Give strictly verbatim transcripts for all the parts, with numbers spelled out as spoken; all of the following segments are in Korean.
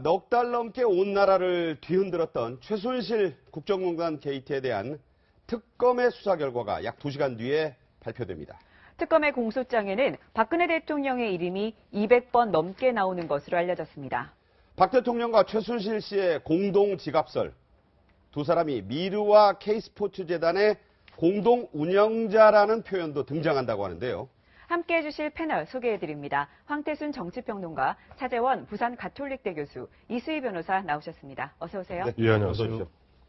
넉 달 넘게 온 나라를 뒤흔들었던 최순실 국정농단 게이트에 대한 특검의 수사 결과가 약 두 시간 뒤에 발표됩니다. 특검의 공소장에는 박근혜 대통령의 이름이 이백 번 넘게 나오는 것으로 알려졌습니다. 박 대통령과 최순실 씨의 공동 지갑설, 두 사람이 미르와 K스포츠재단의 공동 운영자라는 표현도 등장한다고 하는데요. 함께해 주실 패널 소개해드립니다. 황태순 정치평론가, 차재원 부산 가톨릭대 교수, 이수희 변호사 나오셨습니다. 어서 오세요. 네, 예, 안녕하세요.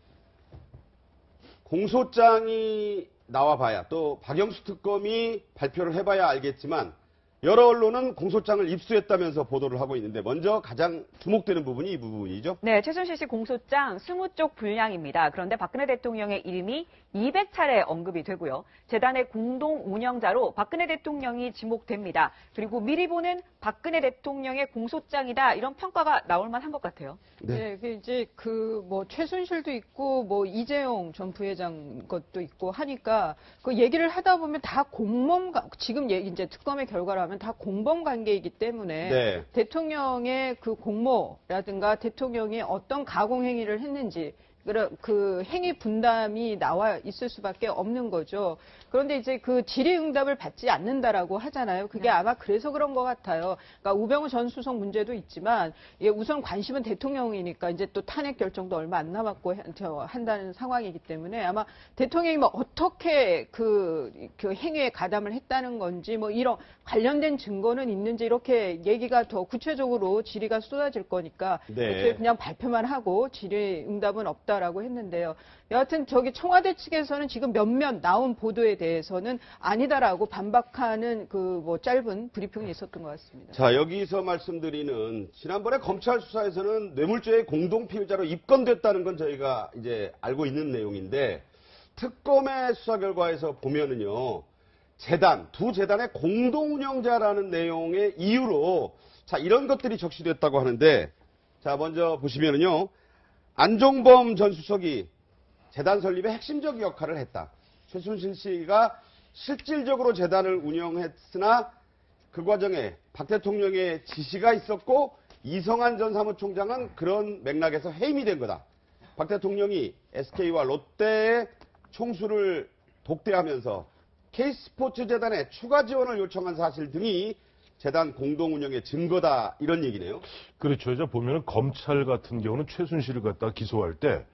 공소장이 나와봐야 또 박영수 특검이 발표를 해봐야 알겠지만 여러 언론은 공소장을 입수했다면서 보도를 하고 있는데 먼저 가장 주목되는 부분이 이 부분이죠. 네, 최순실 씨 공소장 이십 쪽 분량입니다. 그런데 박근혜 대통령의 이름이 이백 차례 언급이 되고요. 재단의 공동 운영자로 박근혜 대통령이 지목됩니다. 그리고 미리 보는 박근혜 대통령의 공소장이다, 이런 평가가 나올 만한 것 같아요. 네, 네 이제 그 뭐 최순실도 있고 뭐 이재용 전 부회장 것도 있고 하니까 그 얘기를 하다 보면 다 공범, 지금 얘기 이제 특검의 결과라면 다 공범 관계이기 때문에 네. 대통령의 그 공모라든가 대통령이 어떤 가공 행위를 했는지 그 행위 분담이 나와 있을 수밖에 없는 거죠. 그런데 이제 그 질의응답을 받지 않는다라고 하잖아요. 그게 네. 아마 그래서 그런 것 같아요. 그러니까 우병우 전 수석 문제도 있지만 예, 우선 관심은 대통령이니까 이제 또 탄핵 결정도 얼마 안 남았고 한다는 상황이기 때문에 아마 대통령이 뭐 어떻게 그, 그 행위에 가담을 했다는 건지 뭐 이런 관련된 증거는 있는지 이렇게 얘기가 더 구체적으로 질의가 쏟아질 거니까 네. 그냥 발표만 하고 질의응답은 없다. 라고 했는데요. 여하튼 저기 청와대 측에서는 지금 몇몇 나온 보도에 대해서는 아니다라고 반박하는 그 뭐 짧은 브리핑이 있었던 것 같습니다. 자, 여기서 말씀드리는 지난번에 검찰 수사에서는 뇌물죄의 공동 피의자로 입건됐다는 건 저희가 이제 알고 있는 내용인데 특검의 수사 결과에서 보면은요. 재단, 두 재단의 공동 운영자라는 내용의 이유로 자, 이런 것들이 적시됐다고 하는데 자, 먼저 보시면은요. 안종범 전 수석이 재단 설립에 핵심적 역할을 했다. 최순실 씨가 실질적으로 재단을 운영했으나 그 과정에 박 대통령의 지시가 있었고 이성한 전 사무총장은 그런 맥락에서 해임이 된 거다. 박 대통령이 에스케이와 롯데의 총수를 독대하면서 K스포츠재단에 추가 지원을 요청한 사실 등이 재단 공동 운영의 증거다, 이런 얘기네요. 그렇죠. 이제 보면은 검찰 같은 경우는 최순실을 갖다 기소할 때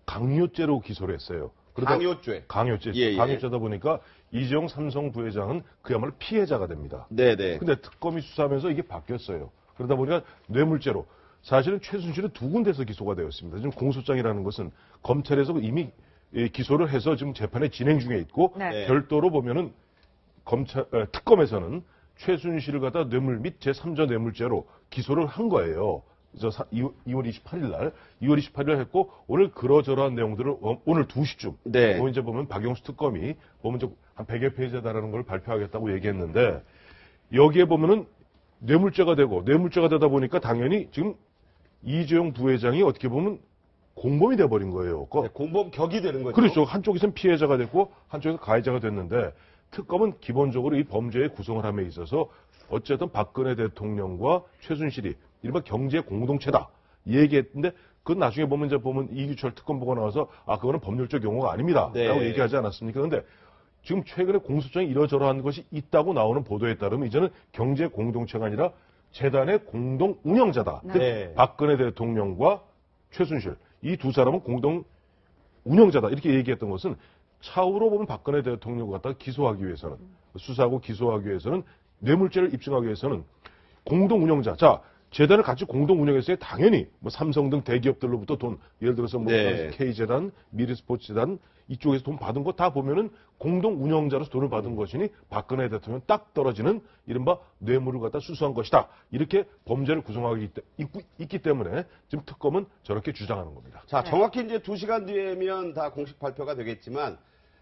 강요죄로 기소를 했어요. 강요죄. 강요죄. 예, 예. 강요죄다 보니까 이재용 삼성 부회장은 그야말로 피해자가 됩니다. 네네. 근데 특검이 수사하면서 이게 바뀌었어요. 그러다 보니까 뇌물죄로. 사실은 최순실은 두 군데서 기소가 되었습니다. 지금 공소장이라는 것은 검찰에서 이미 기소를 해서 지금 재판에 진행 중에 있고 네. 별도로 보면은 검찰 에, 특검에서는 최순실을 갖다 뇌물 및 제삼자 뇌물죄로 기소를 한 거예요. 그래서 이월 이십팔일 날, 이월 이십팔일 날 했고, 오늘 그러저러한 내용들을 오늘 두 시쯤, 네. 뭐 이제 보면 박영수 특검이 보면 한 백여 페이지다라는 걸 발표하겠다고 얘기했는데, 여기에 보면은 뇌물죄가 되고, 뇌물죄가 되다 보니까 당연히 지금 이재용 부회장이 어떻게 보면 공범이 돼버린 거예요. 네, 공범 격이 되는 거죠. 그렇죠. 한쪽에서는 피해자가 됐고, 한쪽에서 가해자가 됐는데, 특검은 기본적으로 이 범죄의 구성을 함에 있어서 어쨌든 박근혜 대통령과 최순실이 이른바 경제 공동체다 얘기했는데 그건 나중에 보면 이제 보면 이규철 특검 보고 나와서 아 그거는 법률적 용어가 아닙니다 네. 라고 얘기하지 않았습니까? 그런데 지금 최근에 공소장에 이러저러한 것이 있다고 나오는 보도에 따르면 이제는 경제 공동체가 아니라 재단의 공동 운영자다. 네. 박근혜 대통령과 최순실 이 두 사람은 공동 운영자다 이렇게 얘기했던 것은 차후로 보면 박근혜 대통령을 갖다가 기소하기 위해서는 수사하고 기소하기 위해서는 뇌물죄를 입증하기 위해서는 공동 운영자 자 재단을 같이 공동 운영했어야 당연히 뭐 삼성 등 대기업들로부터 돈 예를 들어서 뭐 네. K재단, 미르스포츠재단 이쪽에서 돈 받은 거 다 보면은 공동 운영자로서 돈을 받은 것이니 박근혜 대통령 딱 떨어지는 이른바 뇌물을 갖다 수수한 것이다 이렇게 범죄를 구성하기 있기, 있기 때문에 지금 특검은 저렇게 주장하는 겁니다. 자, 정확히 이제 두 시간 뒤에면 다 공식 발표가 되겠지만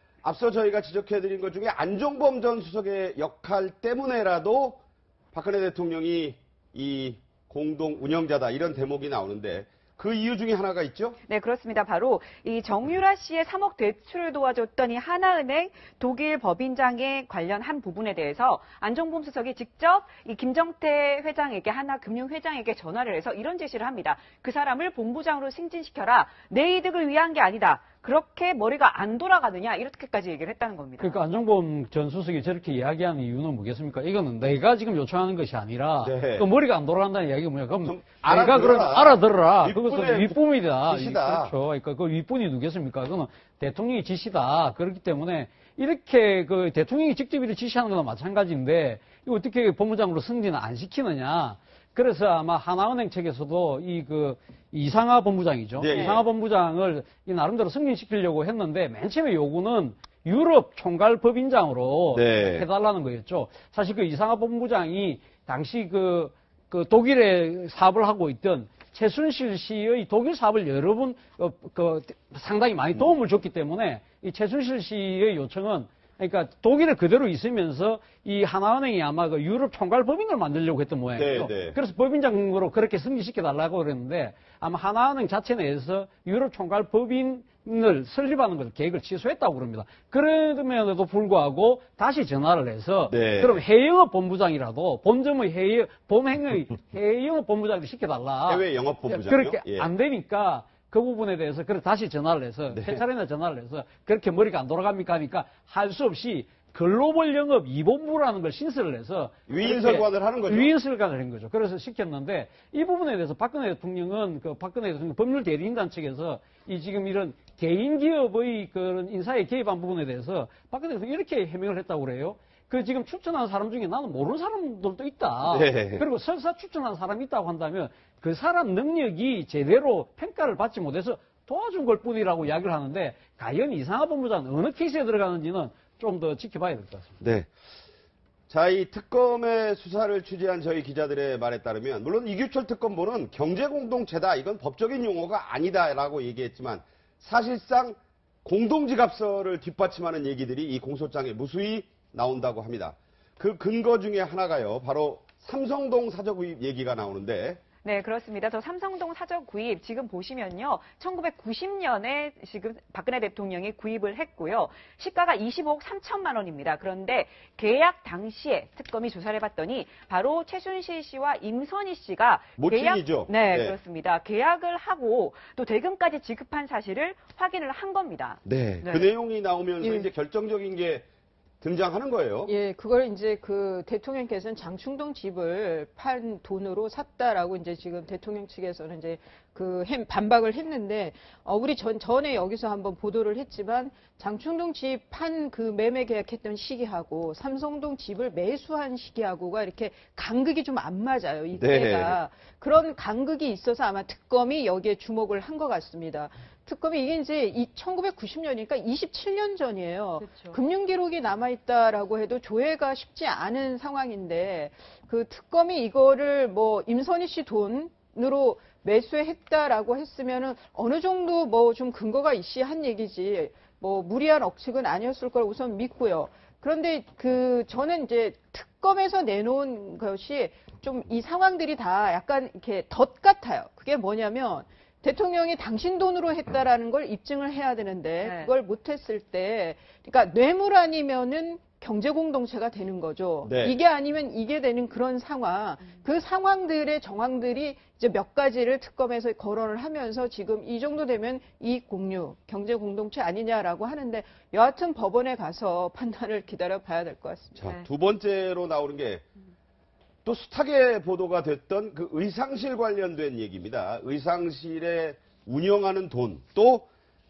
앞서 저희가 지적해드린 것 중에 안종범 전 수석의 역할 때문에라도 박근혜 대통령이 이 공동 운영자다 이런 대목이 나오는데 그 이유 중에 하나가 있죠? 네, 그렇습니다. 바로 이 정유라 씨의 삼억 대출을 도와줬던 이 하나은행 독일 법인장에 관련한 부분에 대해서 안종범 수석이 직접 이 김정태 회장에게 하나금융회장에게 전화를 해서 이런 제시를 합니다. 그 사람을 본부장으로 승진시켜라. 내 이득을 위한 게 아니다. 그렇게 머리가 안 돌아가느냐 이렇게까지 얘기를 했다는 겁니다. 그러니까 안종범 전 수석이 저렇게 이야기하는 이유는 뭐겠습니까? 이거는 내가 지금 요청하는 것이 아니라 네. 그 머리가 안 돌아간다는 이야기가 뭐냐? 그럼 좀 내가 그럼 알아들어라. 알아들어라. 윗분의 그것은 윗분이다. 지시다. 그렇죠. 그러니까 그 윗분이 누구겠습니까? 그거는 대통령이 지시다. 그렇기 때문에 이렇게 그 대통령이 직접 이렇게 지시하는 거나 마찬가지인데 이거 어떻게 법무장으로 승진을 안 시키느냐? 그래서 아마 하나은행 측에서도 이 그 이상하 본부장이죠. 네. 이상하 본부장을 이 나름대로 승진시키려고 했는데 맨 처음에 요구는 유럽 총괄 법인장으로 네. 해달라는 거였죠. 사실 그 이상하 본부장이 당시 그, 그 독일에 사업을 하고 있던 최순실 씨의 독일 사업을 여러 번 어, 그 상당히 많이 도움을 줬기 때문에 이 최순실 씨의 요청은 그러니까 독일에 그대로 있으면서 이 하나은행이 아마 그 유럽 총괄 법인을 만들려고 했던 모양이죠. 네, 네. 그래서 법인장으로 그렇게 승진시켜 달라고 그랬는데 아마 하나은행 자체 내에서 유럽 총괄 법인을 설립하는 걸 계획을 취소했다고 그럽니다. 그럼에도 불구하고 다시 전화를 해서 네. 그럼 해외영업 본부장이라도 본점의 해외 범행의 해외영업 본부장도 시켜달라. 해외 영업 본부장이요? 그렇게 예. 안 되니까. 그 부분에 대해서 그래 다시 전화를 해서 네. 세 차례나 전화를 해서 그렇게 머리가 안 돌아갑니까 하니까 할 수 없이 글로벌 영업 이 본부라는 걸 신설을 해서 위인설관을 하는 거죠. 위인설관을 한 거죠. 그래서 시켰는데 이 부분에 대해서 박근혜 대통령은 그 박근혜 대통령 법률 대리인단 측에서 이 지금 이런 개인 기업의 그런 인사에 개입한 부분에 대해서 박근혜 대통령이 이렇게 해명을 했다고 그래요. 그 지금 추천한 사람 중에 나는 모르는 사람들도 있다. 네. 그리고 설사 추천한 사람이 있다고 한다면 그 사람 능력이 제대로 평가를 받지 못해서 도와준 걸 뿐이라고 이야기를 하는데 과연 이상하 본부장은 어느 케이스에 들어가는지는 좀 더 지켜봐야 될 것 같습니다. 네. 자, 이 특검의 수사를 취재한 저희 기자들의 말에 따르면 물론 이규철 특검보는 경제공동체다. 이건 법적인 용어가 아니다라고 얘기했지만 사실상 공동지갑서를 뒷받침하는 얘기들이 이 공소장에 무수히 나온다고 합니다. 그 근거 중에 하나가요. 바로 삼성동 사저구입 얘기가 나오는데 네, 그렇습니다. 저 삼성동 사저 구입 지금 보시면요. 천구백구십 년에 지금 박근혜 대통령이 구입을 했고요. 시가가 이십오억 삼천만 원입니다. 그런데 계약 당시에 특검이 조사를 해봤더니 바로 최순실 씨와 임선희 씨가 모친이죠. 계약, 네, 네. 그렇습니다. 계약을 하고 또 대금까지 지급한 사실을 확인을 한 겁니다. 네. 네. 그 내용이 나오면서 예. 이제 결정적인 게 등장하는 거예요. 예, 그걸 이제 그 대통령께서는 장충동 집을 판 돈으로 샀다라고 이제 지금 대통령 측에서는 이제 그 햄- 반박을 했는데, 어, 우리 전, 전에 여기서 한번 보도를 했지만 장충동 집 판 그 매매 계약했던 시기하고 삼성동 집을 매수한 시기하고가 이렇게 간극이 좀 안 맞아요. 이 네. 때가. 그런 간극이 있어서 아마 특검이 여기에 주목을 한 것 같습니다. 특검이 이게 이제 이 천구백구십 년이니까 이십칠 년 전이에요. 그렇죠. 금융 기록이 남아있다라고 해도 조회가 쉽지 않은 상황인데 그 특검이 이거를 뭐 임선희 씨 돈으로 매수했다라고 했으면은 어느 정도 뭐 좀 근거가 있이한 얘기지 뭐 무리한 억측은 아니었을 걸 우선 믿고요. 그런데 그 저는 이제 특검에서 내놓은 것이 좀 이 상황들이 다 약간 이렇게 덧 같아요. 그게 뭐냐면 대통령이 당신 돈으로 했다라는 걸 입증을 해야 되는데 네. 그걸 못했을 때 그러니까 뇌물 아니면은 경제공동체가 되는 거죠. 네. 이게 아니면 이게 되는 그런 상황. 그 상황들의 정황들이 이제 몇 가지를 특검에서 거론을 하면서 지금 이 정도 되면 이익 공유, 경제공동체 아니냐라고 하는데 여하튼 법원에 가서 판단을 기다려 봐야 될 것 같습니다. 자, 네. 두 번째로 나오는 게 또 숱하게 보도가 됐던 그 의상실 관련된 얘기입니다. 의상실에 운영하는 돈, 또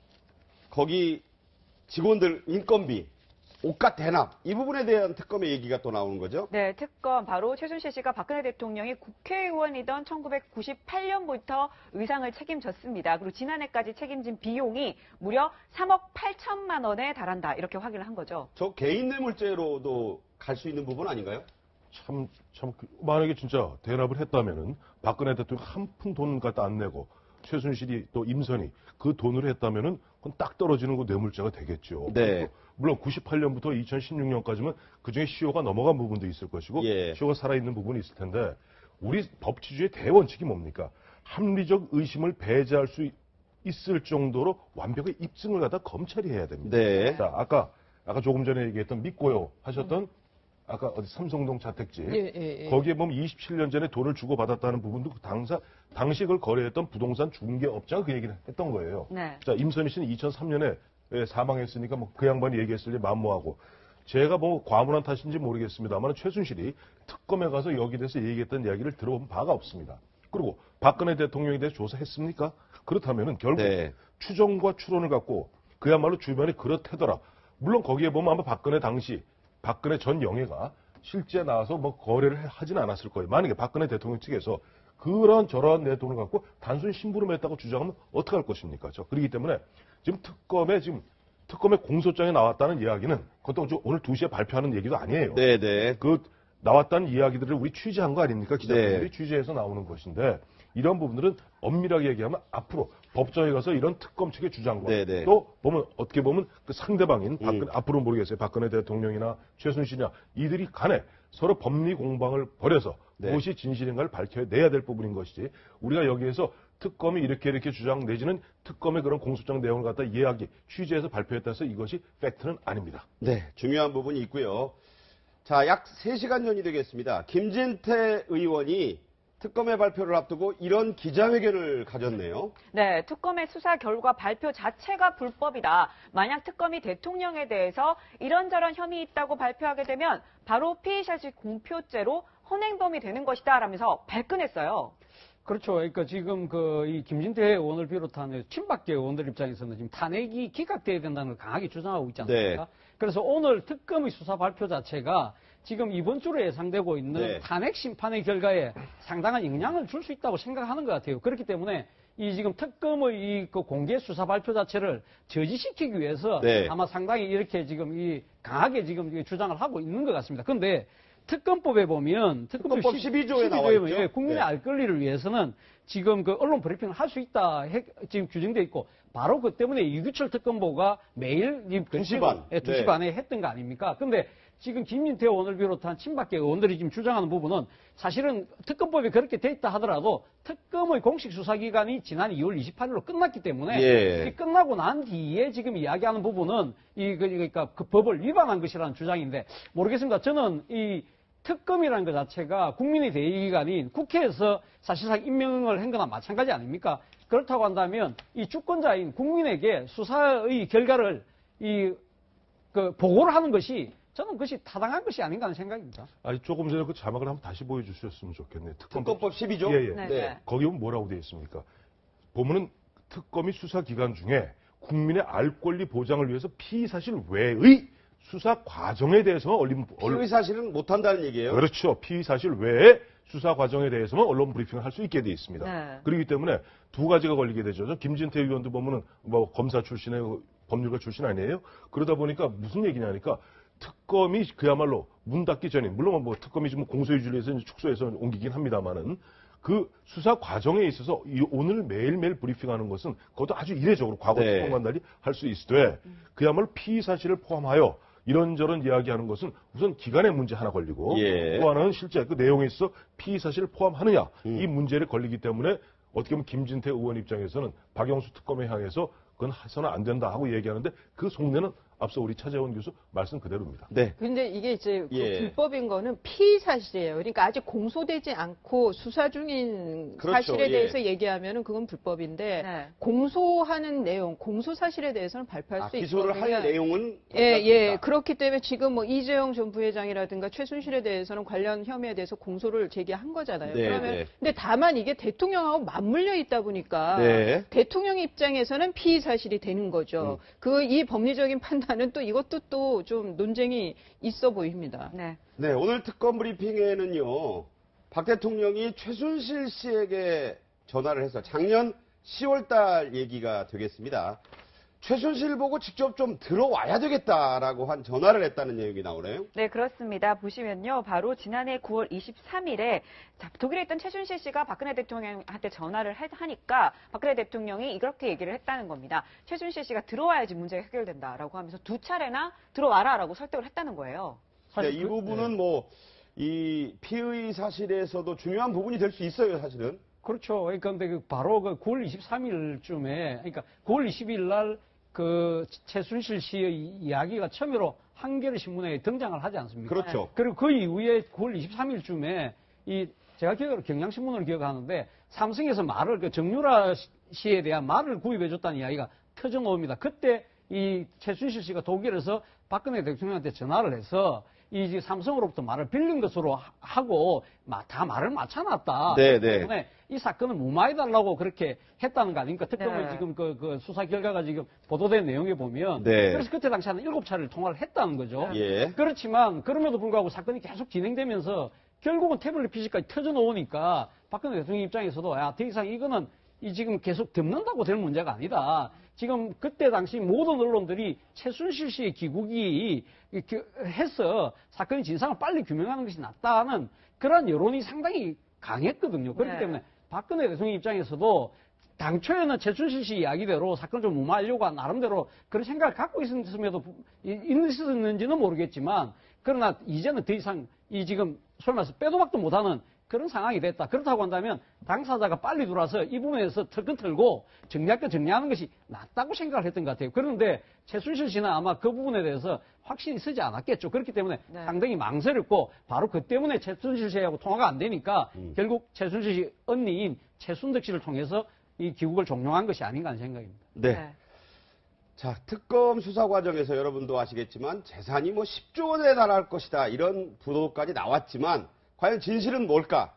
거기 직원들 인건비, 옷값 대납, 이 부분에 대한 특검의 얘기가 또 나오는 거죠. 네, 특검 바로 최순실 씨가 박근혜 대통령이 국회의원이던 천구백구십팔 년부터 의상을 책임졌습니다. 그리고 지난해까지 책임진 비용이 무려 삼억 팔천만 원에 달한다. 이렇게 확인을 한 거죠. 저 개인 뇌물죄로도 갈 수 있는 부분 아닌가요? 참, 참, 그- 만약에 진짜 대납을 했다면은 박근혜 대통령 한 푼 돈 갖다 안 내고 최순실이 또 임선이 그 돈으로 했다면은 그건 딱 떨어지는 그 뇌물죄가 되겠죠. 네. 그리고 물론 구십팔 년부터 이천십육 년까지는 그중에 시효가 넘어간 부분도 있을 것이고 예. 시효가 살아있는 부분이 있을 텐데 우리 법치주의 대원칙이 뭡니까? 합리적 의심을 배제할 수 있을 정도로 완벽히 입증을 갖다 검찰이 해야 됩니다. 네. 자, 아까 아까 조금 전에 얘기했던 믿고요 하셨던 아까 어디 삼성동 자택지 예, 예, 예. 거기에 보면 이십칠 년 전에 돈을 주고 받았다는 부분도 그 당사 당시 그걸 거래했던 부동산 중개업자가 그 얘기를 했던 거예요. 네. 자, 임선희 씨는 이천삼 년에 사망했으니까 뭐 그 양반이 얘기했을 때 만무하고 제가 뭐 과문한 탓인지 모르겠습니다만 최순실이 특검에 가서 여기 대해서 얘기했던 이야기를 들어본 바가 없습니다. 그리고 박근혜 대통령에 대해서 조사했습니까? 그렇다면은 결국 네. 추정과 추론을 갖고 그야말로 주변이 그렇다더라. 물론 거기에 보면 아마 박근혜 당시 박근혜 전 영예가 실제 나와서 뭐 거래를 하지는 않았을 거예요. 만약에 박근혜 대통령 측에서 그런 저러한 내 돈을 갖고 단순히 심부름했다고 주장하면 어떻게 할 것입니까? 저 그렇기 때문에 지금 특검에 지금 특검의 공소장에 나왔다는 이야기는 그것도 오늘 두 시에 발표하는 얘기도 아니에요. 네네. 그 나왔다는 이야기들을 우리 취재한 거 아닙니까? 기자분들이 네. 취재해서 나오는 것인데 이런 부분들은 엄밀하게 얘기하면 앞으로 법정에 가서 이런 특검 측의 주장과 네네. 또 보면 어떻게 보면 그 상대방인 박근혜, 음. 앞으로 모르겠어요. 박근혜 대통령이나 최순실이나 이들이 간에 서로 법리 공방을 벌여서 네. 무엇이 진실인가를 밝혀내야 될 부분인 것이지 우리가 여기에서 특검이 이렇게 이렇게 주장 내지는 특검의 그런 공소장 내용을 갖다 이야기 취재해서 발표했다 해서 이것이 팩트는 아닙니다. 네, 중요한 부분이 있고요. 자, 약 세 시간 전이 되겠습니다. 김진태 의원이 특검의 발표를 앞두고 이런 기자회견을 가졌네요. 네, 특검의 수사 결과 발표 자체가 불법이다. 만약 특검이 대통령에 대해서 이런저런 혐의 있다고 발표하게 되면 바로 피의사실 공표죄로 헌행범이 되는 것이다 라면서 발끈했어요. 그렇죠. 그러니까 지금 그 이 김진태 의원을 비롯한 친박계 의원들 입장에서는 지금 탄핵이 기각돼야 된다는 걸 강하게 주장하고 있지 않습니까? 네. 그래서 오늘 특검의 수사 발표 자체가 지금 이번 주로 예상되고 있는 네. 탄핵 심판의 결과에 상당한 영향을 줄 수 있다고 생각하는 것 같아요. 그렇기 때문에 이 지금 특검의 이 그 공개 수사 발표 자체를 저지시키기 위해서 네. 아마 상당히 이렇게 지금 이 강하게 지금 주장을 하고 있는 것 같습니다. 그런데 특검법에 보면 특검법 십이 조에 나와 십이 조에 있죠. 보면 국민의 네. 알 권리를 위해서는 지금 그 언론 브리핑을 할 수 있다 해- 지금 규정돼 있고 바로 그 때문에 유규철 특검보가 매일 이 두 시 반. 예, 두 시 네. 반에 했던 거 아닙니까? 근데 지금 김민태 의원을 비롯한 친박계 의원들이 지금 주장하는 부분은 사실은 특검법이 그렇게 돼 있다 하더라도 특검의 공식 수사 기간이 지난 이월 이십팔일로 끝났기 때문에 예. 이 끝나고 난 뒤에 지금 이야기하는 부분은 이 그- 그러니까 그 법을 위반한 것이라는 주장인데 모르겠습니다. 저는 이 특검이라는 것 자체가 국민의 대의기관인 국회에서 사실상 임명을 한 거나 마찬가지 아닙니까? 그렇다고 한다면 이 주권자인 국민에게 수사의 결과를 이 그 보고를 하는 것이 저는 그것이 타당한 것이 아닌가 하는 생각입니다. 아니 조금 전에 그 자막을 한번 다시 보여주셨으면 좋겠네요. 특검법 십이 조? 예, 예. 네. 네. 거기 보면 뭐라고 되어 있습니까? 보면은 특검이 수사 기간 중에 국민의 알 권리 보장을 위해서 피의 사실 외의 수사 과정에 대해서만 언론 피의 사실은 못한다는 얘기예요. 그렇죠. 피의 사실 외에 수사 과정에 대해서만 언론 브리핑을 할 수 있게 돼 있습니다. 네. 그렇기 때문에 두 가지가 걸리게 되죠. 저 김진태 의원도 보면은 뭐 검사 출신의 법률가 출신 아니에요? 그러다 보니까 무슨 얘기냐니까 특검이 그야말로 문 닫기 전에 물론 뭐 특검이 지금 공소유지를 해서 축소해서 옮기긴 합니다만은 그 수사 과정에 있어서 이 오늘 매일매일 브리핑하는 것은 그것도 아주 이례적으로 과거 네. 특검과 달리 할 수 있으되 그야말로 피의 사실을 포함하여 이런저런 이야기하는 것은 우선 기간의 문제 하나 걸리고 예. 또 하나는 실제 그 내용에 있어 피의 사실을 포함하느냐 음. 이 문제를 걸리기 때문에 어떻게 보면 김진태 의원 입장에서는 박영수 특검에 향해서 그건 해서는 안 된다 하고 얘기하는데 그 속내는 앞서 우리 차재원 교수 말씀 그대로입니다. 네. 근데 이게 이제 그 예. 불법인 거는 피의 사실이에요. 그러니까 아직 공소되지 않고 수사 중인 그렇죠. 사실에 예. 대해서 얘기하면은 그건 불법인데 네. 공소하는 내용, 공소 사실에 대해서는 발표할 아, 수 기소를 있거든요. 할 내용은 예, 예. 없다. 그렇기 때문에 지금 뭐 이재용 전 부회장이라든가 최순실에 대해서는 관련 혐의에 대해서 공소를 제기한 거잖아요. 네, 그러면 네. 근데 다만 이게 대통령하고 맞물려 있다 보니까 네. 대통령 입장에서는 피의 사실이 되는 거죠. 음. 그 이 법리적인 판단은 또 이것도 또 좀 논쟁이 있어 보입니다. 네. 네, 오늘 특검 브리핑에는요, 박 대통령이 최순실 씨에게 전화를 해서 작년 시월 달 얘기가 되겠습니다. 최순실 보고 직접 좀 들어와야 되겠다라고 한 전화를 했다는 내용이 나오네요. 네, 그렇습니다. 보시면요. 바로 지난해 구월 이십삼일에 독일에 있던 최순실 씨가 박근혜 대통령한테 전화를 해- 하니까 박근혜 대통령이 이렇게 얘기를 했다는 겁니다. 최순실 씨가 들어와야지 문제가 해결된다라고 하면서 두 차례나 들어와라라고 설득을 했다는 거예요. 네, 사실 이 그- 부분은 뭐, 이 피의 사실에서도 중요한 부분이 될 수 있어요, 사실은. 그렇죠. 그러니까 근데 그 바로 그 구월 이십삼일쯤에, 그러니까 구월 이십일 날 그 최순실 씨의 이야기가 처음으로 한겨레 신문에 등장을 하지 않습니까? 그렇죠. 그리고 그 이후에 구월 이십삼일쯤에 이 제가 기억으로 경향신문을 기억하는데 삼성에서 말을 그 정유라 씨에 대한 말을 구입해줬다는 이야기가 터져나옵니다. 그때 이 최순실 씨가 독일에서 박근혜 대통령한테 전화를 해서 이 삼성으로부터 말을 빌린 것으로 하고 다 말을 맞춰놨다. 네, 그렇기 때문에 네. 이 사건을 무마해달라고 그렇게 했다는 거 아닙니까? 특검의 네. 지금 그, 그 수사 결과가 지금 보도된 내용에 보면 네. 그래서 그때 당시 한 일곱 차례를 통화를 했다는 거죠. 예. 그렇지만 그럼에도 불구하고 사건이 계속 진행되면서 결국은 태블릿 피씨까지 터져놓으니까 박근혜 대통령 입장에서도 야, 더 이상 이거는 이 지금 계속 덮는다고 될 문제가 아니다. 지금 그때 당시 모든 언론들이 최순실 씨의 귀국이 해서 사건의 진상을 빨리 규명하는 것이 낫다는 그런 여론이 상당히 강했거든요. 그렇기 네. 때문에 박근혜 대통령 입장에서도 당초에는 최순실 씨 이야기대로 사건을 좀 무마하려고 한 나름대로 그런 생각을 갖고 있었음에도 있었는지는 모르겠지만 그러나 이제는 더 이상 이 지금 소위 말해서 빼도 박도 못하는 그런 상황이 됐다. 그렇다고 한다면 당사자가 빨리 들어와서 이 부분에서 털건 털고 정리할 거 정리하는 것이 낫다고 생각을 했던 것 같아요. 그런데 최순실 씨는 아마 그 부분에 대해서 확신이 서지 않았겠죠. 그렇기 때문에 네. 상당히 망설였고 바로 그 때문에 최순실 씨하고 통화가 안 되니까 음. 결국 최순실 씨 언니인 최순득 씨를 통해서 이 귀국을 종용한 것이 아닌가 하는 생각입니다. 네. 네. 자, 특검 수사 과정에서 여러분도 아시겠지만 재산이 뭐 십조 원에 달할 것이다. 이런 보도까지 나왔지만 과연 진실은 뭘까?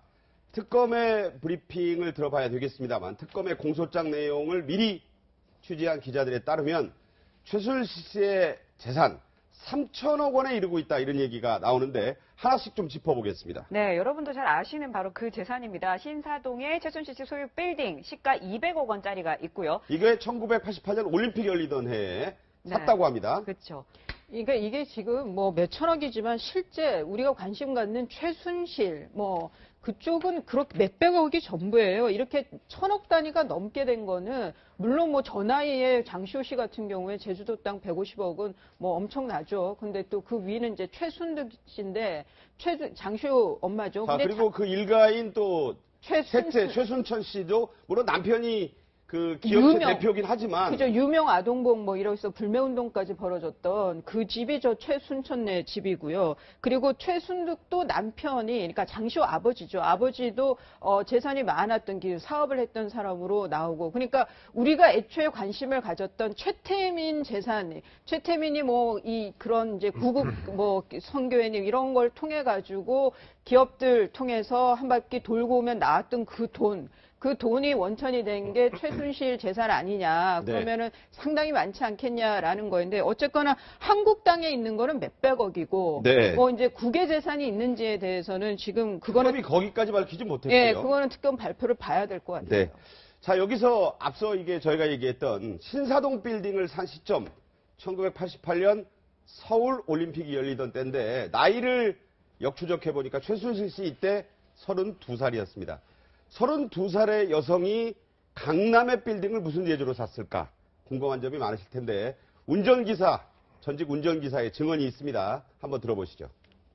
특검의 브리핑을 들어봐야 되겠습니다만 특검의 공소장 내용을 미리 취재한 기자들에 따르면 최순실 씨의 재산 삼천억 원에 이르고 있다 이런 얘기가 나오는데 하나씩 좀 짚어보겠습니다. 네, 여러분도 잘 아시는 바로 그 재산입니다. 신사동에 최순실 씨 소유 빌딩 시가 이백억 원짜리가 있고요. 이게 천구백팔십팔 년 올림픽 열리던 해에 네. 샀다고 합니다. 그렇죠. 그러니까 이게 지금 뭐 몇천억이지만 실제 우리가 관심 갖는 최순실 뭐 그쪽은 그렇게 몇백억이 전부예요. 이렇게 천억 단위가 넘게 된 거는 물론 뭐 저 나이에 장시호 씨 같은 경우에 제주도 땅 백오십억은 뭐 엄청나죠. 근데 또 그 위는 이제 최순득 씨인데 최 장시호 엄마죠. 자, 근데 그리고 그 일가인 또 최순- 셋째 최순천 씨도 물론 남편이 그 기업체 유명. 대표긴 하지만 그죠. 유명 아동복 뭐 이러면서 불매운동까지 벌어졌던 그 집이 저 최순천네 집이고요. 그리고 최순득도 남편이, 그러니까 장시호 아버지죠. 아버지도 어, 재산이 많았던 길 사업을 했던 사람으로 나오고. 그러니까 우리가 애초에 관심을 가졌던 최태민 재산, 최태민이 뭐 이 그런 이제 구급 뭐 선교회님 이런 걸 통해 가지고 기업들 통해서 한 바퀴 돌고 오면 나왔던 그 돈. 그 돈이 원천이 된 게 최순실 재산 아니냐. 네. 그러면은 상당히 많지 않겠냐라는 거인데 어쨌거나 한국 땅에 있는 거는 몇백억이고 네. 뭐 이제 국외 재산이 있는지에 대해서는 지금 그거는 특검이 거기까지 밝히지 못했고요. 예, 그거는 특검 발표를 봐야 될 것 같아요. 네. 자, 여기서 앞서 이게 저희가 얘기했던 신사동 빌딩을 산 시점 천구백팔십팔 년 서울 올림픽이 열리던 때인데 나이를 역추적해 보니까 최순실 씨 이때 서른두 살이었습니다. 서른두 살의 여성이 강남의 빌딩을 무슨 예주로 샀을까? 궁금한 점이 많으실 텐데 운전기사, 전직 운전기사의 증언이 있습니다. 한번 들어보시죠.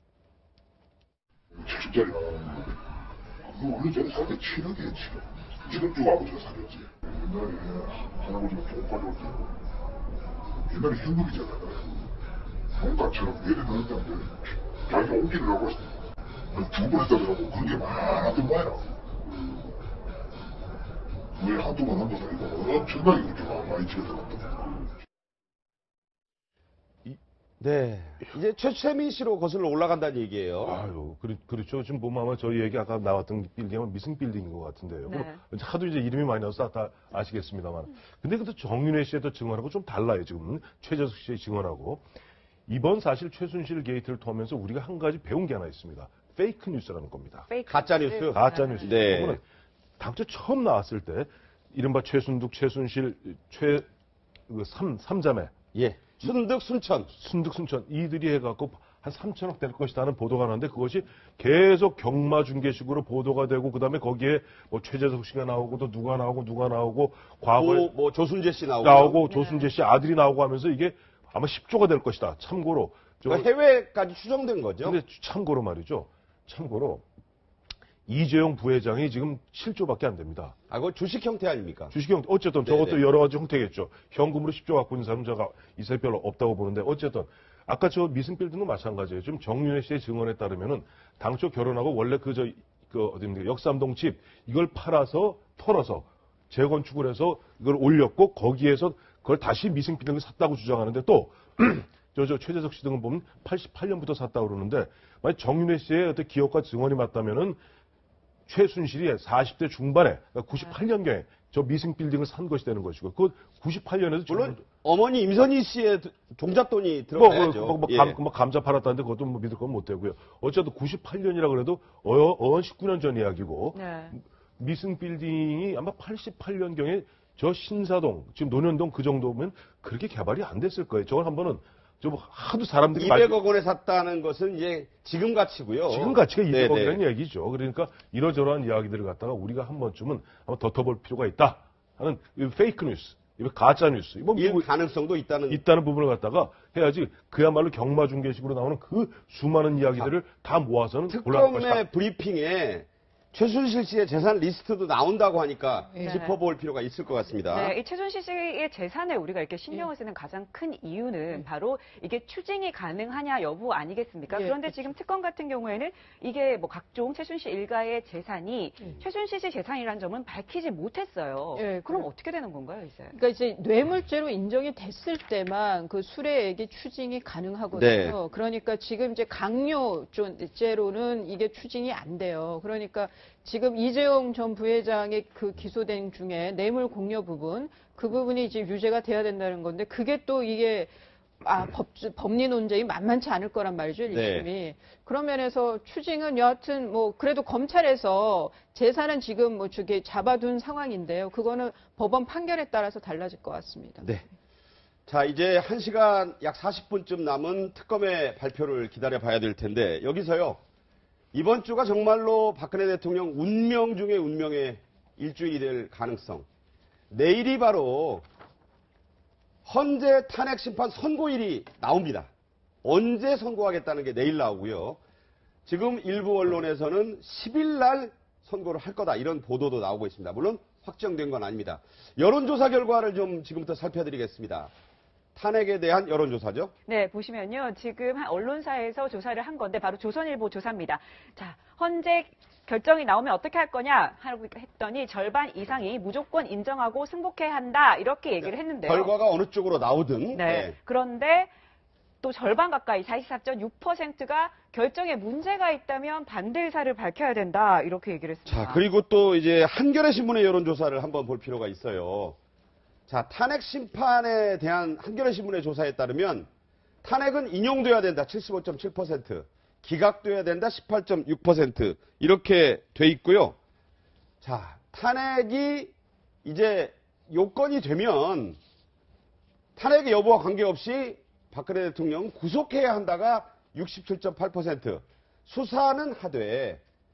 칠십 짜리 그 원래 전에 살 때 칠억이에요, 칠억. 지금 쭉 아버지가 사겠지. 옛날에 할아버지가 돈까지 올 때 옛날에 현금이잖아요. 돈가처럼 내려놓는다는데 자기가 옮기를 하고 두 번 했다더라고. 그런 게 많았던 거야. 왜 한두 번 한두 번 아니고 엄청나게 그렇게 많이 지어들었던 네. 이제 최채민 씨로 거슬러 올라간다는 얘기예요. 아유, 그렇, 그렇죠. 지금 보면 아마 저희 얘기 아까 나왔던 빌딩은 미승 빌딩인 것 같은데요. 네. 그럼 하도 이제 이름이 많이 나와서 다 아시겠습니다만. 근데 그것도 정윤회 씨의 또 증언하고 좀 달라요, 지금. 최재석 씨의 증언하고. 이번 사실 최순실 게이트를 통하면서 우리가 한 가지 배운 게 하나 있습니다. 페이크 뉴스라는 겁니다. 페이크 가짜 뉴스. 가짜 뉴스. 네. 보면은 당초 처음 나왔을 때 이른바 최순득, 최순실, 최, 그 삼, 삼자매. 예. 순득, 순천. 순득, 순천. 이들이 해갖고 한 삼천억 될 것이라는 보도가 나는데 그것이 계속 경마 중계식으로 보도가 되고 그다음에 거기에 뭐 최재석 씨가 나오고 또 누가 나오고 누가 나오고 과거에 뭐, 뭐 조순재 씨 나오고. 나오고 조순재 씨 아들이 나오고 하면서 이게 아마 십조가 될 것이다. 참고로. 저 그러니까 해외까지 추정된 거죠. 근데 참고로 말이죠. 참고로 이재용 부회장이 지금 칠조밖에 안 됩니다. 아, 그거 주식 형태 아닙니까? 주식 형태, 어쨌든 저것도 네네. 여러 가지 형태겠죠. 현금으로 십조 갖고 있는 사람은 제가 이 사회 별로 없다고 보는데, 어쨌든 아까 저 미승빌딩도 마찬가지예요. 지금 정윤회 씨의 증언에 따르면은 당초 결혼하고 원래 그 저 그 어디입니까 역삼동 집 이걸 팔아서 털어서 재건축을 해서 이걸 올렸고 거기에서 그걸 다시 미승빌딩을 샀다고 주장하는데 또 저 저 최재석 씨 등은 보면 팔십팔 년부터 샀다고 그러는데 만약 정윤회 씨의 어떤 기억과 증언이 맞다면은 최순실이 사십 대 중반에 그러니까 구십팔 년경에 저 미승 빌딩을 산 것이 되는 것이고 그 구십팔 년에도 물론 어머니 임선희 씨의 종잣돈이 뭐, 들어가야죠. 뭐, 뭐, 예. 감, 뭐 감자 팔았다는데 그것도 뭐 믿을 건 못 되고요. 어쨌든 구십팔 년이라 그래도 어, 어 십구 년 전 이야기고 네. 미승 빌딩이 아마 팔십팔 년경에 저 신사동 지금 논현동 그 정도면 그렇게 개발이 안 됐을 거예요. 저걸 한번은 좀 하도 사람들이 이백억 원에 샀다는 것은 이제 지금 가치고요. 지금 가치가 네네. 이백억이라는 얘기죠. 그러니까 이러저러한 이야기들을 갖다가 우리가 한 번쯤은 한번 덧어볼 필요가 있다 하는 이 페이크 뉴스, 이 가짜 뉴스, 뭐 이 가능성도 있다는. 있다는 부분을 갖다가 해야지 그야말로 경마 중계식으로 나오는 그 수많은 이야기들을 다 모아서는 곤란할 것이다. 특검의 브리핑에 최순실 씨의 재산 리스트도 나온다고 하니까 네. 짚어볼 필요가 있을 것 같습니다. 네, 이 최순실 씨의 재산에 우리가 이렇게 신경을 쓰는 가장 큰 이유는 바로 이게 추징이 가능하냐 여부 아니겠습니까? 예, 그런데 그렇죠. 지금 특검 같은 경우에는 이게 뭐 각종 최순실 일가의 재산이 음. 최순실 씨 재산이라는 점은 밝히지 못했어요. 예, 그럼 그래. 어떻게 되는 건가요, 이제? 그러니까 이제 뇌물죄로 인정이 됐을 때만 그 수뢰액의 추징이 가능하거든요. 네. 그러니까 지금 이제 강요죄로는 이게 추징이 안 돼요. 그러니까 지금 이재용 전 부회장의 그 기소된 중에 뇌물 공여 부분 그 부분이 이제 유죄가 돼야 된다는 건데 그게 또 이게 아, 법, 법리 논쟁이 만만치 않을 거란 말이죠, 일심이. 네. 그런 면에서 추징은 여하튼 뭐 그래도 검찰에서 재산은 지금 뭐 저게 잡아둔 상황인데요. 그거는 법원 판결에 따라서 달라질 것 같습니다. 네. 자, 이제 한 시간 약 사십 분쯤 남은 특검의 발표를 기다려 봐야 될 텐데, 여기서요, 이번 주가 정말로 박근혜 대통령 운명 중의 운명의 일주일이 될 가능성. 내일이 바로 헌재 탄핵 심판 선고일이 나옵니다. 언제 선고하겠다는 게 내일 나오고요. 지금 일부 언론에서는 십 일 날 선고를 할 거다, 이런 보도도 나오고 있습니다. 물론 확정된 건 아닙니다. 여론조사 결과를 좀 지금부터 살펴드리겠습니다. 탄핵에 대한 여론조사죠. 네, 보시면요. 지금 한 언론사에서 조사를 한 건데 바로 조선일보 조사입니다. 자, 헌재 결정이 나오면 어떻게 할 거냐 하고 했더니 절반 이상이 무조건 인정하고 승복해야 한다 이렇게 얘기를 했는데요. 결과가 어느 쪽으로 나오든. 네. 네. 그런데 또 절반 가까이 사십사 점 육 퍼센트가 결정에 문제가 있다면 반대 의사를 밝혀야 된다 이렇게 얘기를 했습니다. 자, 그리고 또 이제 한겨레 신문의 여론조사를 한번 볼 필요가 있어요. 자, 탄핵 심판에 대한 한겨레 신문의 조사에 따르면 탄핵은 인용돼야 된다, 칠십오 점 칠 퍼센트. 기각돼야 된다, 십팔 점 육 퍼센트. 이렇게 돼 있고요. 자, 탄핵이 이제 요건이 되면 탄핵의 여부와 관계없이 박근혜 대통령 구속해야 한다가 육십칠 점 팔 퍼센트. 수사는 하되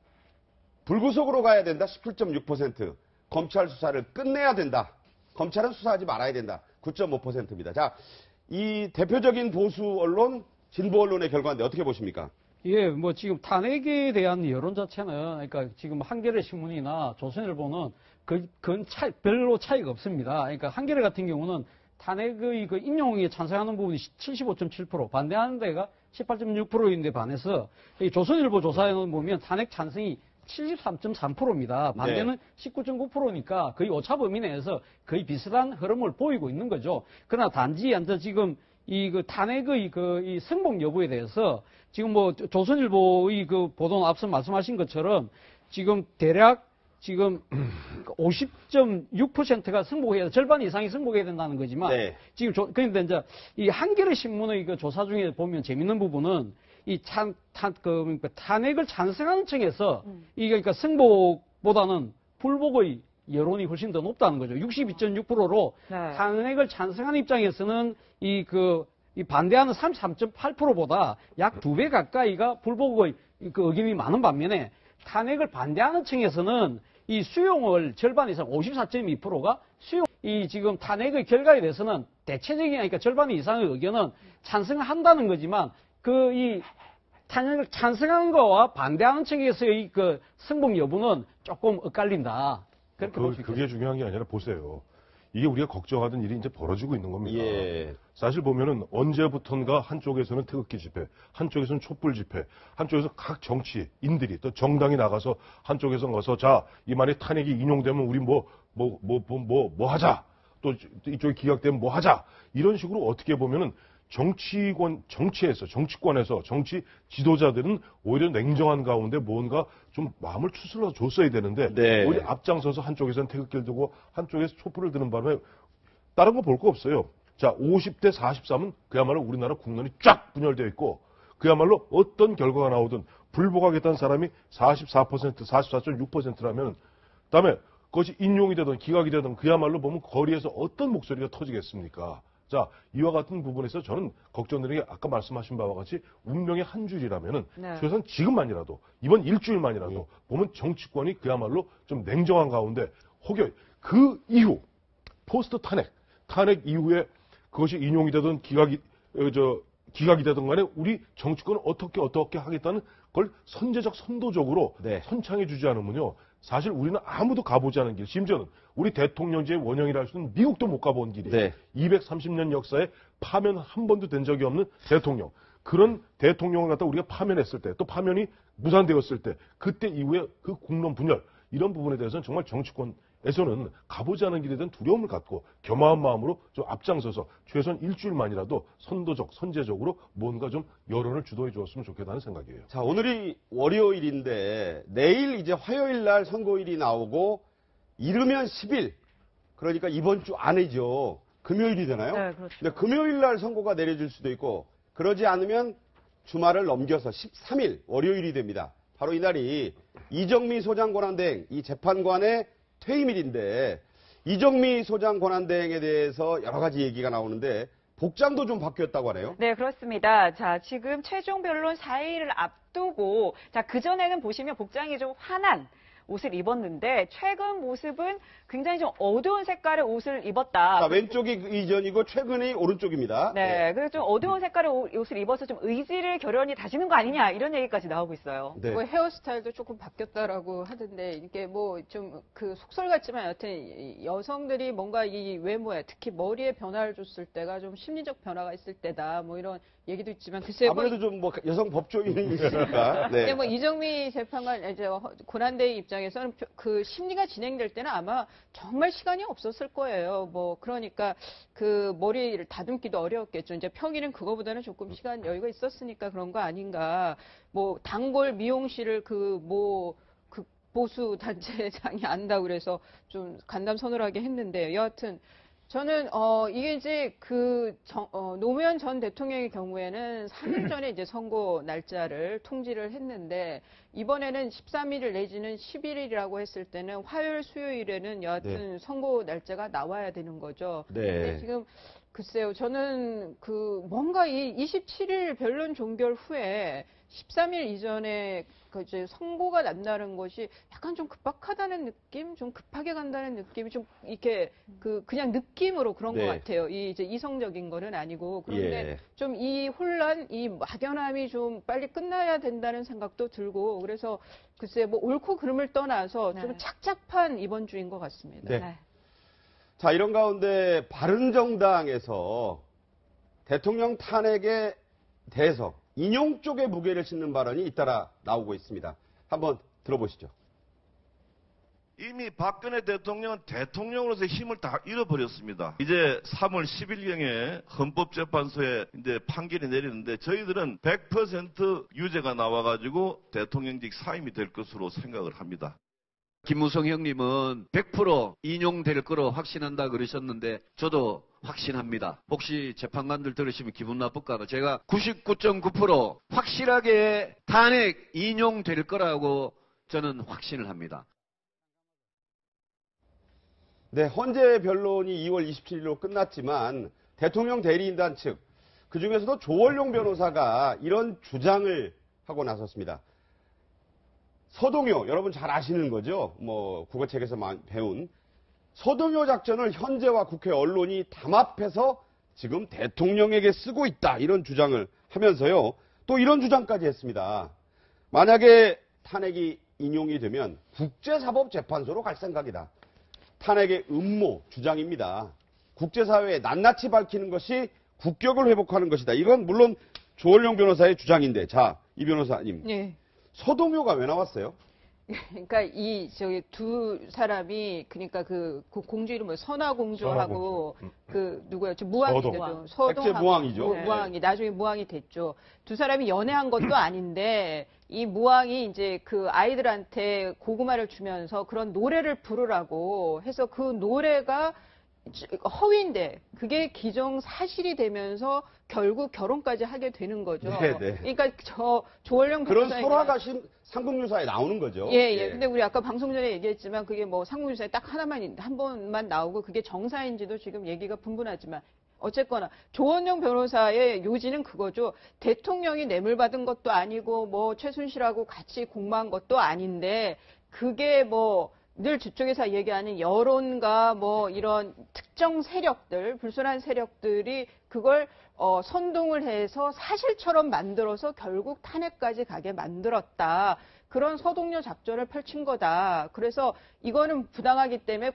불구속으로 가야 된다, 십칠 점 육 퍼센트. 검찰 수사를 끝내야 된다. 검찰은 수사하지 말아야 된다. 구 점 오 퍼센트입니다. 자, 이 대표적인 보수 언론, 진보 언론의 결과인데 어떻게 보십니까? 예, 뭐 지금 탄핵에 대한 여론 자체는 그러니까 지금 한겨레 신문이나 조선일보는 그, 그건 차, 별로 차이가 없습니다. 그러니까 한겨레 같은 경우는 탄핵의 그 인용에 찬성하는 부분이 칠십오 점 칠 퍼센트, 반대하는 데가 십팔 점 육 퍼센트인데 반해서 이 조선일보 조사에는 보면 탄핵 찬성이 칠십삼 점 삼 퍼센트입니다. 반대는 네. 십구 점 구 퍼센트니까 거의 오차 범위 내에서 거의 비슷한 흐름을 보이고 있는 거죠. 그러나 단지 현재 지금 이 그 탄핵의 그 이 승복 여부에 대해서 지금 뭐 조선일보의 그 보도는 앞서 말씀하신 것처럼 지금 대략 지금 오십 점 육 퍼센트가 승복해야 절반 이상이 승복해야 된다는 거지만 네. 지금 조, 그런데 이제 이 한겨레 신문의 그 조사 중에 보면 재밌는 부분은 이 찬, 탄, 그, 그러니까 탄핵을 찬성하는 층에서 이 그러니까 승복보다는 불복의 여론이 훨씬 더 높다는 거죠. 육십이 점 육 퍼센트로 네. 탄핵을 찬성하는 입장에서는 이 그 이 반대하는 삼십삼 점 팔 퍼센트보다 약 두 배 가까이가 불복의 그 의견이 많은 반면에 탄핵을 반대하는 층에서는 이 수용을 절반 이상 오십사 점 이 퍼센트가 수용 이 지금 탄핵의 결과에 대해서는 대체적인 그러니까 절반 이상의 의견은 찬성한다는 거지만 그 이 탄핵을 찬성한 거와 반대하는 측에서의 그 승복 여부는 조금 엇갈린다. 그렇게 볼 수 그, 있겠습니다. 그게 중요한 게 아니라 보세요. 이게 우리가 걱정하던 일이 이제 벌어지고 있는 겁니다. 예. 사실 보면은 언제부턴가 한쪽에서는 태극기 집회, 한쪽에서는 촛불 집회, 한쪽에서 각 정치인들이 또 정당이 나가서 한쪽에서 가서 자, 이만에 탄핵이 인용되면 우리 뭐, 뭐, 뭐, 뭐, 뭐, 뭐 하자. 또 이쪽이 기각되면 뭐 하자. 이런 식으로 어떻게 보면은 정치권, 정치에서, 정치권에서, 정치 지도자들은 오히려 냉정한 가운데 뭔가 좀 마음을 추스러 줬어야 되는데, 네. 오히려 앞장서서 한쪽에서는 태극기를 들고 한쪽에서 촛불을 드는 바람에 다른 거 볼 거 없어요. 자, 오십 대 사십삼은 그야말로 우리나라 국론이 쫙 분열되어 있고, 그야말로 어떤 결과가 나오든 불복하겠다는 사람이 사십사 퍼센트, 사십사 점 육 퍼센트라면, 그다음에 그것이 인용이 되든 기각이 되든 그야말로 보면 거리에서 어떤 목소리가 터지겠습니까? 자, 이와 같은 부분에서 저는 걱정되는 게 아까 말씀하신 바와 같이 운명의 한 줄이라면은 네. 최소한 지금만이라도 이번 일주일만이라도 보면 정치권이 그야말로 좀 냉정한 가운데 혹여 그 이후 포스트 탄핵 탄핵 이후에 그것이 인용이 되든 기각이 어, 저 기각이 되든 간에 우리 정치권은 어떻게 어떻게 하겠다는 걸 선제적 선도적으로 네. 선창해 주지 않으면요. 사실 우리는 아무도 가보지 않은 길, 심지어는 우리 대통령제의 원형이라 할 수는 미국도 못 가본 길이에요. 네. 이백삼십 년 역사에 파면 한 번도 된 적이 없는 대통령. 그런 대통령을 갖다 우리가 파면했을 때, 또 파면이 무산되었을 때, 그때 이후에 그 국론 분열, 이런 부분에 대해서는 정말 정치권에서는 가보지 않은 길에 대한 두려움을 갖고 겸허한 마음으로 좀 앞장서서 최소한 일주일만이라도 선도적, 선제적으로 뭔가 좀 여론을 주도해 주었으면 좋겠다는 생각이에요. 자, 오늘이 월요일인데 내일 이제 화요일 날 선고일이 나오고 이르면 십 일. 그러니까 이번 주 안이죠. 금요일이 되나요? 네, 그렇죠. 근데 금요일 날 선고가 내려질 수도 있고 그러지 않으면 주말을 넘겨서 십삼 일 월요일이 됩니다. 바로 이날이 이정미 소장 권한대행 이 재판관의 퇴임일인데 이정미 소장 권한대행에 대해서 여러 가지 얘기가 나오는데 복장도 좀 바뀌었다고 하네요. 네, 그렇습니다. 자, 지금 최종 변론 사 일을 앞두고, 자, 그전에는 보시면 복장이 좀 환한 옷을 입었는데, 최근 모습은 굉장히 좀 어두운 색깔의 옷을 입었다. 자, 왼쪽이 이전이고 최근이 오른쪽입니다. 네, 그래서 좀 어두운 색깔의 옷- 옷을 입어서 좀 의지를 결연히 다지는 거 아니냐, 이런 얘기까지 나오고 있어요. 네. 뭐 헤어스타일도 조금 바뀌었다라고 하던데 이게 뭐 좀 그 속설 같지만 여튼 이 여성들이 뭔가 이 외모에 특히 머리에 변화를 줬을 때가 좀 심리적 변화가 있을 때다 뭐 이런 얘기도 있지만 글쎄 뭐 아무래도 좀 뭐 여성 법조인이 있으니까. 근데 네. 뭐 이정미 재판관 이제 고난대의 입장에서는 그 심리가 진행될 때는 아마 정말 시간이 없었을 거예요. 뭐 그러니까 그 머리를 다듬기도 어려웠겠죠. 이제 평일은 그거보다는 조금 시간 여유가 있었으니까 그런 거 아닌가. 뭐 단골 미용실을 그 뭐 그 보수 단체장이 안다고 그래서 좀 간담 서늘하게 했는데 여하튼 저는 어 이게 이제 그 정- 어, 노무현 전 대통령의 경우에는 삼 일 전에 이제 선고 날짜를 통지를 했는데 이번에는 십삼 일 내지는 십일 일이라고 했을 때는 화요일 수요일에는 여하튼 선고 날짜가 나와야 되는 거죠. 근데 네. 지금 글쎄요, 저는 그 뭔가 이 이십칠 일 변론 종결 후에 십삼 일 이전에 그 이제 선고가 난다는 것이 약간 좀 급박하다는 느낌, 좀 급하게 간다는 느낌이 좀 이렇게 그 그냥 느낌으로 그런 네. 것 같아요. 이 이제 이성적인 거는 아니고 그런데 예. 좀 이 혼란, 이 막연함이 좀 빨리 끝나야 된다는 생각도 들고 그래서 글쎄 뭐 옳고 그름을 떠나서 좀 네. 착잡한 이번 주인 것 같습니다. 네. 자, 이런 가운데 바른정당에서 대통령 탄핵에 대해서 인용 쪽에 무게를 싣는 발언이 잇따라 나오고 있습니다. 한번 들어보시죠. 이미 박근혜 대통령은 대통령으로서 힘을 다 잃어버렸습니다. 이제 삼월 십일경에 헌법재판소에 이제 판결이 내리는데 저희들은 백 퍼센트 유죄가 나와가지고 대통령직 사임이 될 것으로 생각을 합니다. 김무성 형님은 백 퍼센트 인용될 거로 확신한다 그러셨는데 저도 확신합니다. 혹시 재판관들 들으시면 기분 나쁠까 봐 제가 구십구 점 구 퍼센트 확실하게 탄핵 인용될 거라고 저는 확신을 합니다. 네, 헌재 변론이 이월 이십칠일로 끝났지만 대통령 대리인단 측, 그중에서도 조원룡 변호사가 이런 주장을 하고 나섰습니다. 서동요, 여러분 잘 아시는 거죠? 뭐 국어책에서 많이 배운 서동요 작전을 현재와 국회 언론이 담합해서 지금 대통령에게 쓰고 있다 이런 주장을 하면서요. 또 이런 주장까지 했습니다. 만약에 탄핵이 인용이 되면 국제사법재판소로 갈 생각이다. 탄핵의 음모 주장입니다. 국제사회에 낱낱이 밝히는 것이 국격을 회복하는 것이다. 이건 물론 조원룡 변호사의 주장인데, 자, 이 변호사님, 네. 서동요가 왜 나왔어요? 그러니까 이 저기 두 사람이 그러니까 그, 그 공주 이름을 선화공주하고 선화공주. 음. 그 누구였죠? 무왕이 서동. 되죠. 백제 무왕이죠. 무- 무왕이 나중에 무왕이 됐죠. 두 사람이 연애한 것도 아닌데 이 무왕이 이제 그 아이들한테 고구마를 주면서 그런 노래를 부르라고 해서 그 노래가 허위인데 그게 기정 사실이 되면서 결국 결혼까지 하게 되는 거죠. 네, 네. 그러니까 저 조원령 그런 변호사에게 설화가 신- 삼국유사에 나오는 거죠. 예, 예. 근데 우리 아까 방송 전에 얘기했지만 그게 뭐 삼국유사에 딱 하나만, 있- 한 번만 나오고 그게 정사인지도 지금 얘기가 분분하지만 어쨌거나 조원영 변호사의 요지는 그거죠. 대통령이 뇌물 받은 것도 아니고 뭐 최순실하고 같이 공모한 것도 아닌데 그게 뭐 늘 저쪽에서 얘기하는 여론과 뭐 이런 특정 세력들, 불순한 세력들이 그걸 어, 선동을 해서 사실처럼 만들어서 결국 탄핵까지 가게 만들었다. 그런 서동요 작전을 펼친 거다. 그래서 이거는 부당하기 때문에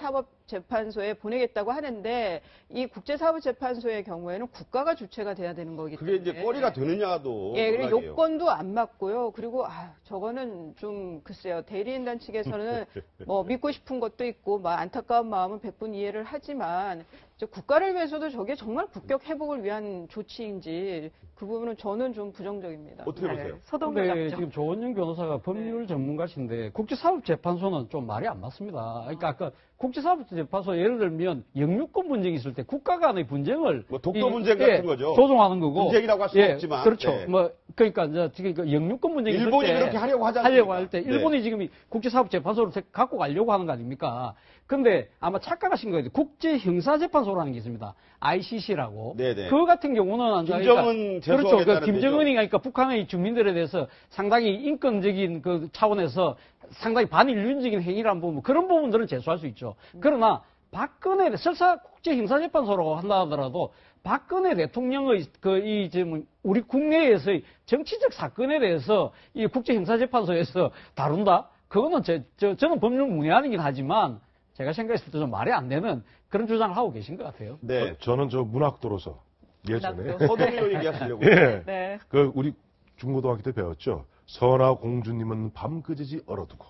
국제사법재판소에 보내겠다고 하는데 이 국제사법재판소의 경우에는 국가가 주체가 돼야 되는 거기 그게 때문에. 이제 꼬리가 되느냐도 예, 그리고 논란이에요. 요건도 안 맞고요. 그리고 아, 저거는 좀 글쎄요. 대리인단 측에서는 뭐 믿고 싶은 것도 있고 막 안타까운 마음은 백분 이해를 하지만 저 국가를 위해서도 저게 정말 국격 회복을 위한 조치인지 그 부분은 저는 좀 부정적입니다. 어떻게 보세요? 서동요 근데 작전. 지금 조원영 변호사가 법률 전문가신데 국제사법재판소는 좀 말이 안 맞습니다. 그러니까 아까 국제사법재판소 예를 들면 영유권 분쟁이 있을 때 국가 간의 분쟁을 뭐 독도 이- 분쟁 예, 같은 거죠. 조정하는 거고 분쟁이라고 할 수는 예, 없지만, 그렇죠. 예. 뭐 그러니까 이제 지금 그 영유권 분쟁이 있을 일본이 때 그렇게 하려고 하지 않습니까? 하려고 할 때 네. 일본이 지금 이 국제사법재판소를 갖고 가려고 하는 거 아닙니까? 근데 아마 착각하신 거예요. 국제형사재판소라는 게 있습니다. 아이씨씨라고. 네네. 그거 같은 경우는 이제 김정은 그러니까, 그렇죠. 그 제소하겠다는 김정은이 그러니까 북한의 주민들에 대해서 상당히 인권적인 그 차원에서 상당히 반인륜적인 행위라는 부분, 그런 부분들은 제소할 수 있죠. 그러나 박근혜, 설사 국제형사재판소라고 한다 하더라도 박근혜 대통령의 그 이 지금 우리 국내에서의 정치적 사건에 대해서 이 국제형사재판소에서 다룬다? 그거는 제, 저, 저는 법률 문외한이긴 하지만 제가 생각했을 때 좀 말이 안 되는 그런 주장을 하고 계신 것 같아요. 네. 어, 저는 저 문학도로서 예전에 문학도. 서동요 얘기하시려고. 예. 네. 그 우리 중고등학교 때 배웠죠. 선하 공주님은 밤 그지지 얼어두고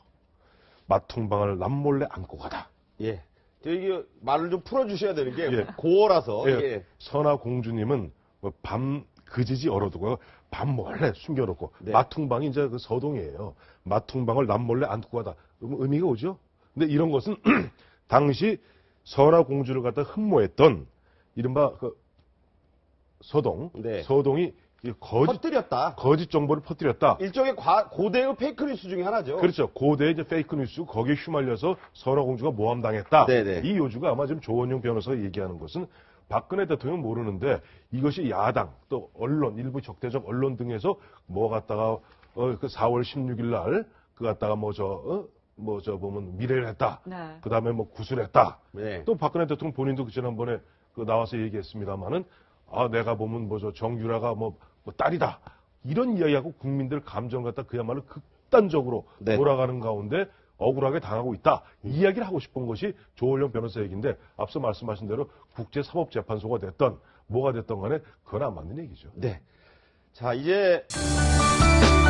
마퉁방을 남몰래 안고 가다. 예. 저 이게 말을 좀 풀어주셔야 되는 게 예. 고어라서. 예. 예. 선하 공주님은 뭐밤 그지지 얼어두고 밤 몰래 숨겨놓고 네. 마퉁방이 이제 그 서동이에요. 마퉁방을 남몰래 안고 가다. 그럼 의미가 오죠. 근데 이런 것은 당시 선하 공주를 갖다 흠모했던 이른바 그 서동, 네. 서동이 이 거짓 퍼뜨렸다. 거짓 정보를 퍼뜨렸다. 일종의 과- 고대의 페이크뉴스 중에 하나죠. 그렇죠. 고대 이제 페이크 뉴스 거기에 휘말려서 선화공주가 모함당했다. 네네. 이 요주가 아마 지금 조원용 변호사가 얘기하는 것은 박근혜 대통령 모르는데 이것이 야당 또 언론 일부 적대적 언론 등에서 뭐 갖다가 어, 그 사월 십육일 날 그 갖다가 뭐 저 어? 뭐 저 보면 미래를 했다. 네. 그 다음에 뭐 구술했다. 네. 또 박근혜 대통령 본인도 그 지난번에 그 나와서 얘기했습니다만은 아 내가 보면 뭐 저 정유라가 뭐, 뭐 딸이다 이런 이야기하고 국민들 감정 갖다 그야말로 극단적으로 네. 돌아가는 가운데 억울하게 당하고 있다 이 이야기를 하고 싶은 것이 조원령 변호사 얘기인데 앞서 말씀하신 대로 국제사법재판소가 됐던 뭐가 됐던 간에 그건 안 맞는 얘기죠. 네. 자, 이제